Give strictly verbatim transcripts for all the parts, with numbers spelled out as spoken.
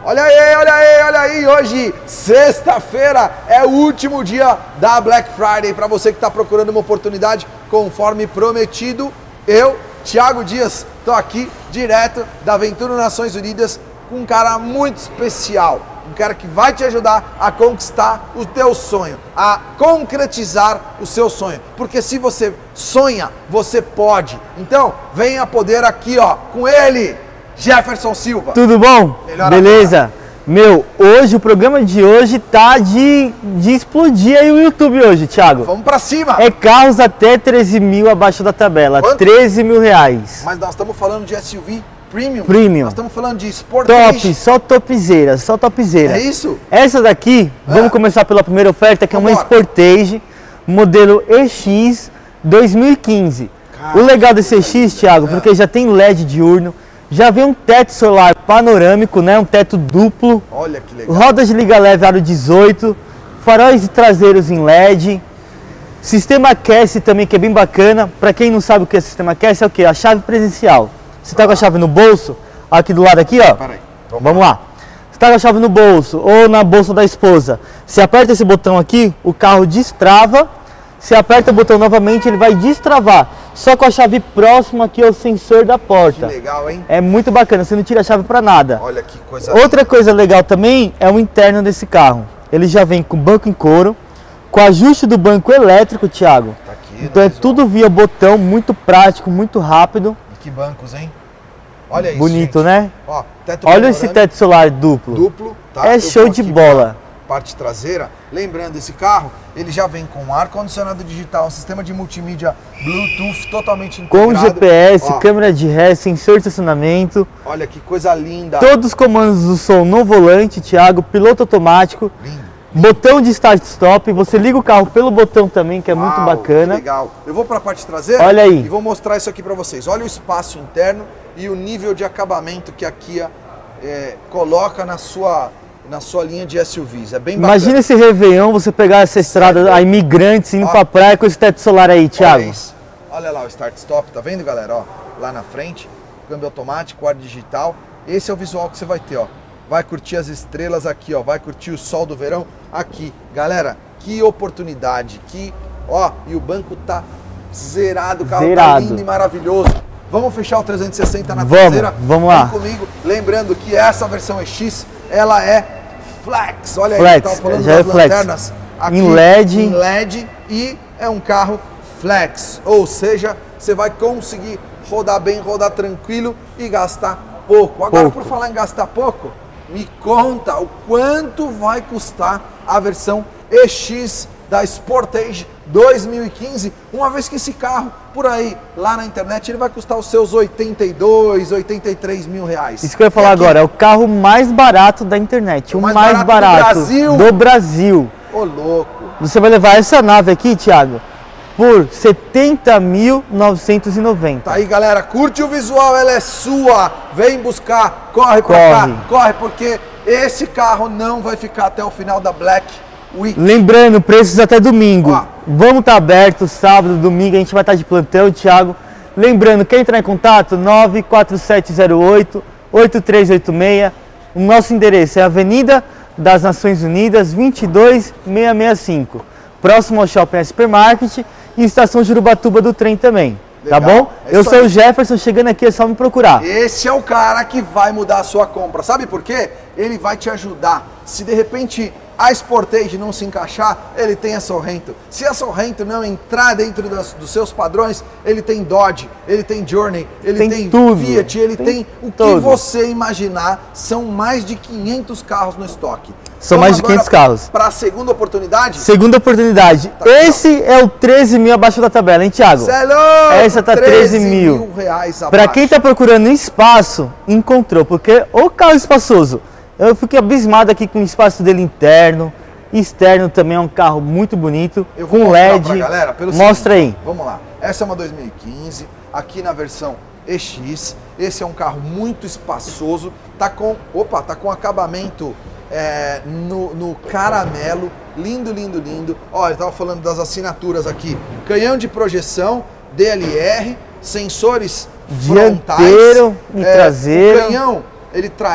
Olha aí, olha aí, olha aí, hoje, sexta-feira, é o último dia da Black Friday. Para você que está procurando uma oportunidade, conforme prometido, eu, Thiago Dias, estou aqui direto da Ventura Nações Unidas com um cara muito especial. Um cara que vai te ajudar a conquistar o teu sonho, a concretizar o seu sonho. Porque se você sonha, você pode. Então, venha poder aqui, ó, com ele, Jefferson Silva. Tudo bom? Melhor Beleza? agora. Meu, hoje, o programa de hoje tá de, de explodir aí o YouTube hoje, Thiago. Vamos pra cima! É carros até treze mil abaixo da tabela, Quanto? treze mil reais. Mas nós estamos falando de S U V Premium. Premium. Nós estamos falando de Sportage. Top, só topzera, só topzera. É isso? Essa daqui, É. vamos começar pela primeira oferta, que Vambora. é uma Sportage, modelo E X dois mil e quinze. Cara, o legal desse E X, Thiago, É. porque já tem L E D diurno, já vem um teto solar panorâmico, né? Um teto duplo. Olha que legal. Rodas de liga leve aro dezoito, faróis traseiros em L E D, sistema C A S também, que é bem bacana. Para quem não sabe o que é sistema C A S, é o que? A chave presencial. Você tá com a chave no bolso, aqui do lado aqui, ó. Peraí. Vamos lá. Você tá com a chave no bolso ou na bolsa da esposa. Você aperta esse botão aqui, o carro destrava. Você aperta o botão novamente, ele vai destravar. Só com a chave próxima aqui ao sensor da porta. Que legal, hein? É muito bacana, você não tira a chave para nada. Olha que coisa Outra linda. coisa legal também é o interno desse carro. Ele já vem com banco em couro, com ajuste do banco elétrico, Thiago. Tá aqui, Então no é visual. tudo via botão, muito prático, muito rápido. E que bancos, hein? Olha isso, Bonito, gente. né? Ó, teto Olha esse panorâmico teto solar duplo. duplo, tá? É Eu show vou de aqui bola. pra Parte traseira. Lembrando, esse carro, ele já vem com ar-condicionado digital, um sistema de multimídia Bluetooth totalmente integrado. Com G P S, Ó, câmera de ré, sensor de estacionamento. olha que coisa linda. Todos os comandos do som no volante, Thiago. Piloto automático. Lindo. Botão de start-stop. Você liga o carro pelo botão também, que é muito Uau, bacana. que legal. Eu vou para a parte traseira. Olha aí. E vou mostrar isso aqui para vocês. Olha o espaço interno e o nível de acabamento que a Kia é, coloca na sua, na sua linha de S U Vs. É bem bacana. Imagina esse Réveillon, você pegar essa estrada Sério? a imigrantes indo Ó. pra praia com esse teto solar aí, Thiago. Olha isso. Olha lá o start-stop, tá vendo, galera? Ó, lá na frente, câmbio automático, ar digital. Esse é o visual que você vai ter, ó. Vai curtir as estrelas aqui, ó. Vai curtir o sol do verão aqui. Galera, que oportunidade, que... Ó, e o banco tá zerado, o carro Zerado. tá lindo e maravilhoso. Vamos fechar o trezentos e sessenta na Vamos, traseira? vamos lá. Vem comigo. Lembrando que essa versão E X, ela é flex. Olha aí, Flex, eu tava falando já é das flex. lanternas aqui Em L E D. em L E D e é um carro flex, ou seja, você vai conseguir rodar bem, rodar tranquilo e gastar pouco. Agora, Pouco. por falar em gastar pouco, me conta o quanto vai custar a versão E X da Sportage dois mil e quinze, uma vez que esse carro, por aí, lá na internet, ele vai custar os seus oitenta e dois, oitenta e três mil reais. Isso que eu ia falar E aqui, agora, é o carro mais barato da internet, o, mais mais, barato do barato, Brasil. do Brasil. Ô, louco. Você vai levar essa nave aqui, Thiago, por setenta mil novecentos e noventa. Tá aí, galera, curte o visual, ela é sua, vem buscar, corre pra Corre. cá, corre, porque esse carro não vai ficar até o final da Black Week. Lembrando, preços até domingo. Ó. Vamos estar aberto sábado, domingo, a gente vai estar de plantão, Thiago. Lembrando, quer entrar em contato? nove quatro sete zero oito, oito três oito seis. O nosso endereço é Avenida das Nações Unidas, vinte e dois mil seiscentos e sessenta e cinco. Próximo ao Shopping Supermarket e Estação Jurubatuba do trem também. Tá Legal. bom? É Eu isso sou aí. o Jefferson, chegando aqui é só me procurar. Esse é o cara que vai mudar a sua compra. Sabe por quê? Ele vai te ajudar. Se de repente a Sportage não se encaixar, ele tem a Sorrento. Se a Sorrento não entrar dentro das, dos seus padrões, ele tem Dodge, ele tem Journey, ele tem, Tem tudo. Fiat, ele Tem tem, o que tudo. você imaginar. São mais de quinhentos carros no estoque. São mais de quinhentos carros. Para a segunda oportunidade, Segunda oportunidade. Tá aqui, Esse é o treze mil abaixo da tabela, hein, Thiago? cê é louco, Essa tá treze mil. reais Pra abaixo. quem tá procurando espaço, encontrou, porque o carro espaçoso. Eu fiquei abismado aqui com o espaço dele interno, externo também é um carro muito bonito, Eu vou com mostrar L E D. pra galera pelo Mostra seguinte, aí. Vamos lá. Essa é uma dois mil e quinze, aqui na versão E X. Esse é um carro muito espaçoso, tá com, opa, tá com acabamento é, no, no caramelo, lindo, lindo, lindo. Olha, eu tava falando das assinaturas aqui. Canhão de projeção, D L R, sensores frontais. Dianteiro e É, traseiro. O canhão, ele traz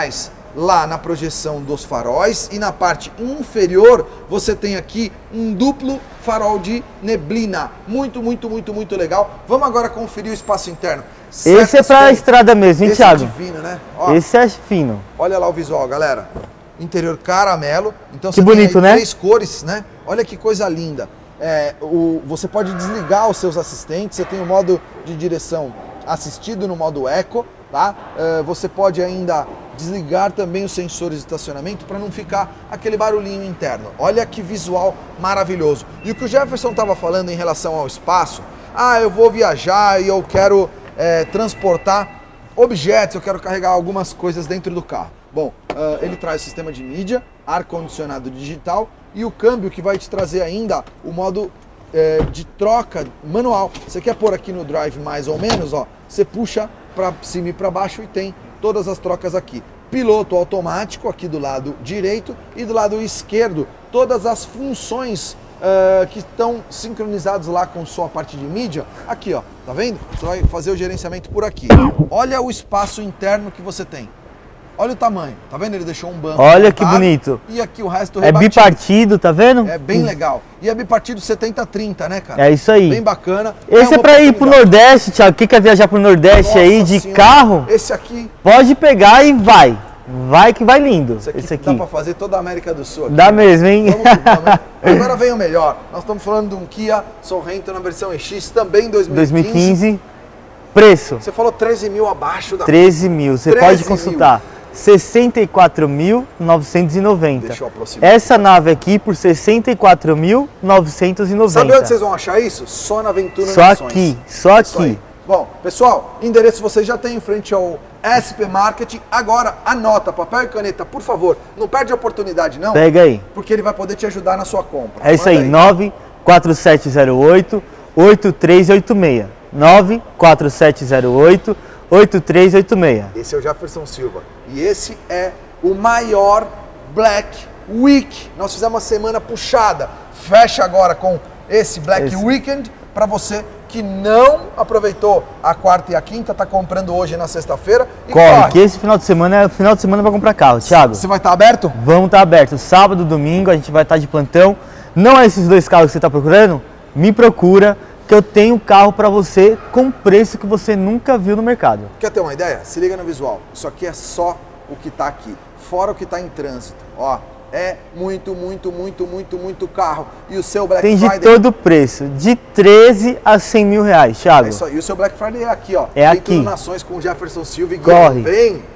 lá na projeção dos faróis e na parte inferior você tem aqui um duplo farol de neblina. Muito, muito, muito, muito legal. Vamos agora conferir o espaço interno. Esse é para a estrada mesmo, hein, Esse Thiago? é divino, né? Ó, esse é fino. olha lá o visual, galera. Interior caramelo. Então Que você bonito, tem aí né? três cores, né? Olha que coisa linda. É, o, você pode desligar os seus assistentes. Você tem o modo de direção assistido no modo Eco, tá? É, você pode ainda desligar também os sensores de estacionamento para não ficar aquele barulhinho interno. Olha que visual maravilhoso. E o que o Jefferson estava falando em relação ao espaço, ah, eu vou viajar e eu quero é, transportar objetos, eu quero carregar algumas coisas dentro do carro. Bom, uh, ele traz sistema de mídia, ar-condicionado digital e o câmbio que vai te trazer ainda o modo é, de troca manual. Você quer pôr aqui no drive mais ou menos, ó, você puxa para cima e para baixo e tem todas as trocas aqui. Piloto automático aqui do lado direito e do lado esquerdo, todas as funções uh, que estão sincronizadas lá com sua parte de mídia. Aqui, ó, tá vendo? Você vai fazer o gerenciamento por aqui. Olha o espaço interno que você tem. Olha o tamanho, tá vendo? Ele deixou um banco. Olha que bonito. E aqui o resto é bipartido, tá vendo? É bem legal. E é bipartido setenta trinta, né, cara? É isso aí. Bem bacana. Esse é, é para ir pro Nordeste, Thiago. Quem quer viajar pro Nordeste Nossa aí de senhora. carro? Esse aqui. Pode pegar e vai. Vai que vai lindo. Esse aqui, Esse aqui. dá pra fazer toda a América do Sul. Aqui, dá né? mesmo, hein? Vamos que vamos, hein? Agora vem o melhor. Nós estamos falando de um Kia Sorrento na versão E X, também dois mil e quinze. dois mil e quinze. Preço. Você falou treze mil abaixo da... treze mil. Você pode consultar. sessenta e quatro mil novecentos e noventa. Deixa eu aproximar. Essa nave aqui por sessenta e quatro mil novecentos e noventa. Sabe onde vocês vão achar isso? Só na Aventura Só Nações. aqui, só aqui. Bom, pessoal, endereço vocês já têm em frente ao S P Market. Agora, anota, papel e caneta, por favor. Não perde a oportunidade, não. Pega aí. Porque ele vai poder te ajudar na sua compra. É isso aí, aí. nove quatro sete zero oito oito três oito seis. nove quatro sete zero oito oito três oito seis. Esse é o Jefferson Silva. E esse é o maior Black Week. Nós fizemos uma semana puxada. Fecha agora com esse Black esse. Weekend para você que não aproveitou a quarta e a quinta, tá comprando hoje na sexta-feira. Corre, corre, que esse final de semana é o final de semana para comprar carro. Thiago. Você vai estar tá aberto? Vamos estar tá aberto. Sábado, domingo, a gente vai estar tá de plantão. Não é esses dois carros que você está procurando? Me procura, que eu tenho carro para você com preço que você nunca viu no mercado. Quer ter uma ideia? Se liga no visual. Isso aqui é só o que está aqui, fora o que está em trânsito. Ó, é muito, muito, muito, muito, muito carro. E o seu Black Tem Friday... Tem de todo preço, de treze a cem mil reais, Thiago. É isso aí. E o seu Black Friday é aqui, ó. É aqui. Tudo Nações com o Jefferson Silva e Corre. Vem!